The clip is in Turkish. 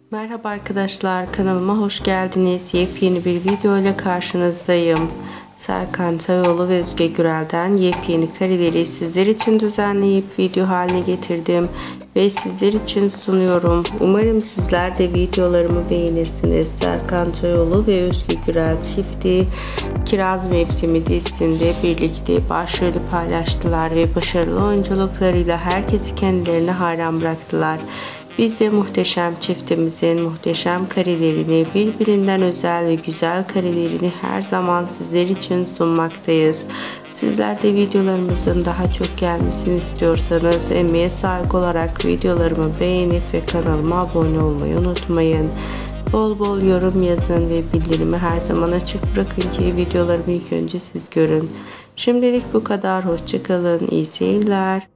Merhaba arkadaşlar, kanalıma hoş geldiniz. Yepyeni bir video ile karşınızdayım. Serkan Tayoğlu ve Özge Gürel'den yepyeni kareleri sizler için düzenleyip video haline getirdim ve sizler için sunuyorum. Umarım sizler de videolarımı beğenirsiniz. Serkan Tayoğlu ve Özge Gürel çifti Kiraz Mevsimi dizisinde birlikte başrolü paylaştılar ve başarılı oyunculuklarıyla herkesi kendilerine hayran bıraktılar. Biz de muhteşem çiftimizin muhteşem karelerini, birbirinden özel ve güzel karelerini her zaman sizler için sunmaktayız. Sizler de videolarımızın daha çok gelmesini istiyorsanız emeğe saygı olarak videolarımı beğenip ve kanalıma abone olmayı unutmayın. Bol bol yorum yazın ve bildirimi her zaman açık bırakın ki videolarımı ilk önce siz görün. Şimdilik bu kadar. Hoşça kalın. İyi seyirler.